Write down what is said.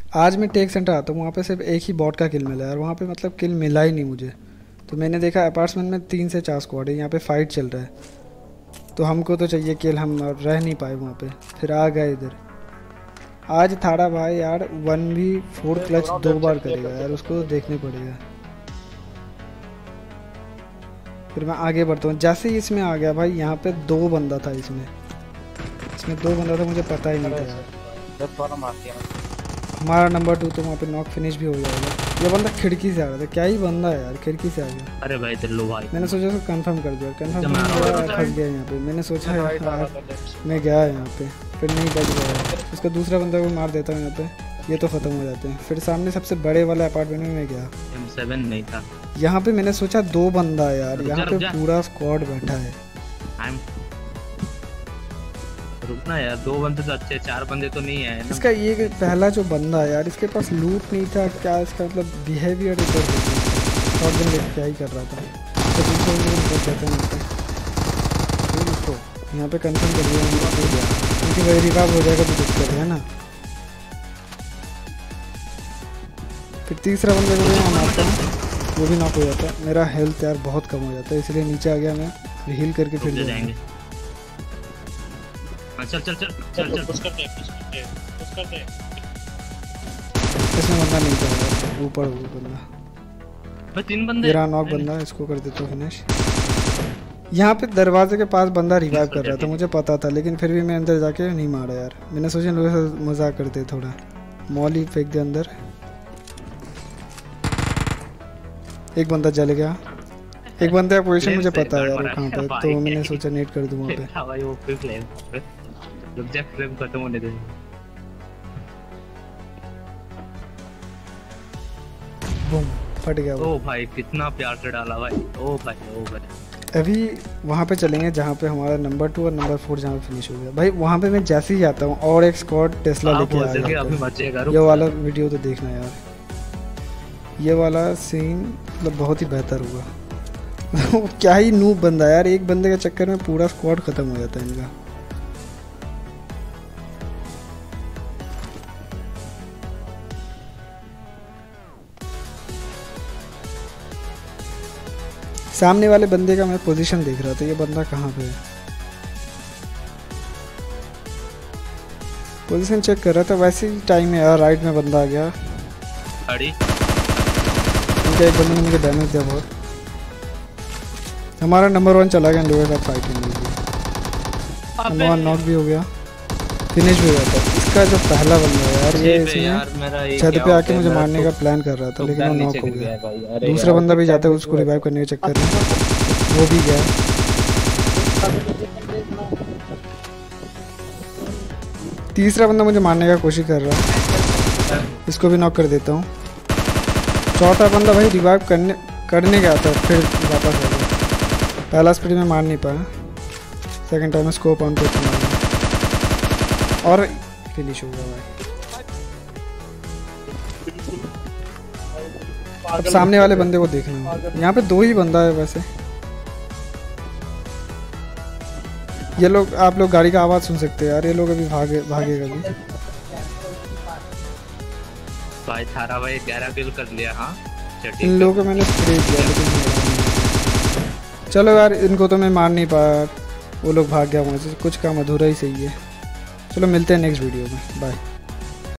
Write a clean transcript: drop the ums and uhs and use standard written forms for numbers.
आज मैं take centre आता हूँ, वहाँ पे सिर्फ एक ही बॉट का किल मिला है और वहाँ पे मतलब किल मिला ही नहीं मुझे। तो मैंने देखा अपार्टमेंट में 3 से 4 स्क्वाड है, यहाँ पे फाइट चल रहा है, तो हमको तो चाहिए किल, हम रह नहीं पाए वहाँ पे, फिर आ गए इधर। आज थाड़ा भाई यार 1v4 क्लच 2 बार करेगा यार, उसको तो देखने पड़ेगा। फिर मैं आगे बढ़ता हूँ, जैसे ही इसमें आ गया भाई, यहाँ पे 2 बंदा था, इसमें 2 बंदा था, मुझे पता ही नहीं था यार। हमारा नंबर 2 तो वहाँ पे नॉक फिनिश भी हो जाएगा। ये बंदा खिड़की से आ रहा था, क्या ही बंदा है यार, खिड़की से आ गया। अरे भाई दिल्लू भाई, मैंने सोचा उसको कंफर्म कर दिया, कंफर्म फंस गया यहाँ पे। मैंने सोचा मैं गया यहाँ पे, फिर नहीं बच गया। उसका दूसरा बंदा को मार देता हूँ यहाँ पे, ये तो ख़त्म हो जाते हैं। फिर सामने सबसे बड़े वाला अपार्टमेंट में मैं गया, M7 नहीं था यहाँ पे। मैंने सोचा 2 बंदा है यार, यहाँ पे पूरा स्क्वाड बैठा है। रुकना यार, 2 बंदे तो अच्छे, 4 बंदे तो नहीं है। इसका ये पहला जो बंदा है यार, इसके पास लूट नहीं था क्या, इसका मतलब बिहेवियर इधर शॉटगन लेके क्या ही कर रहा था। तो दूसरे यहाँ पे कंफर्म कर दिया क्योंकि वही रिवाइव हो जाएगा तो दिक्कत है ना। फिर तीसरा बंदे को मैं मारता हूँ, वो भी नॉक हो जाता है। मेरा हेल्थ यार बहुत कम हो जाता है, इसलिए नीचे आ गया मैं, हील करके फिर जाएंगे। चल चल चल चल चल पुश करते हैं। इसमें बंदा नहीं था ऊपर, वो बंदा भाई 3 बंदे, मेरा नॉक बंदा, इसको कर देता हूँ फिनिश। यहाँ पे दरवाजे के पास बंदा रिवाइव कर रहा था, मुझे पता था, लेकिन फिर भी मैं अंदर जाके नहीं मारा यार। मैंने सोचा लोगों से मजाक करते थोड़ा, मॉली फेंक दे अंदर। एक बंदा जल गया, एक बंदे का पोजीशन मुझे पता है यार कहाँ पे, तो मैंने सोचा नेट कर दूँ वहाँ पे। भाई वो फ्लेम रुक जा, फ्लेम खत्म होने दे। बूम, फट गया। ओ भाई कितना प्यार से डाला भाई, ओ भाई। अभी वहाँ पे चलेंगे जहाँ पे हमारा नंबर 2 और नंबर 4 जहाँ पे फिनिश हो गया भाई। वहाँ पे मैं जैसे ही आता हूँ और एक स्क्वाड टेस्ला लेके आ गया। ये वाला वीडियो तो देखना यार, ये वाला सीन मतलब बहुत ही बेहतर हुआ। क्या ही नूब बंदा यार, एक बंदे के चक्कर में पूरा स्क्वाड खत्म हो जाता है इनका। सामने वाले बंदे का मैं पोजीशन देख रहा था, ये बंदा कहाँ पे है, पोजीशन चेक कर रहा था। वैसे ही टाइम है यार, राइट में बंदा आ गया। एक बंदे ने मुझे डैमेज दिया बहुत। हमारा नंबर 1 चला गया, लोगों का फाइटिंग नंबर 1 नॉक भी हो गया, फिनिश भी हो गया था। इसका जो पहला बंदा है यार, ये इसमें छत पे आके मुझे मारने का प्लान कर रहा था, लेकिन वो नॉक हो गया। दूसरा बंदा भी जाता है उसको रिवाइव करने के चक्कर में, वो भी गया। तीसरा बंदा मुझे मारने का कोशिश कर रहा है, इसको भी नॉक कर देता हूँ। चौथा बंदा भाई रिवाइव करने गया था, फिर वापस आ गया। पहला स्पीड में मार नहीं पाया, सेकंड टाइम में स्कोप ऑन करके मारा और फिनिश हो गया भाई। अब सामने वाले बंदे को देखना है, यहाँ पे 2 ही बंदा है वैसे। ये लोग, आप लोग गाड़ी का आवाज़ सुन सकते हैं यार, ये लोग अभी भागेगा भी भाई। थारा भाई 11 किल कर लिया। हाँ इन लोगों को मैंने स्प्रे किया, लेकिन चलो यार इनको तो मैं मार नहीं पाया, वो लोग भाग गया वहाँ से। कुछ काम अधूरा ही सही है। चलो मिलते हैं नेक्स्ट वीडियो में, बाय।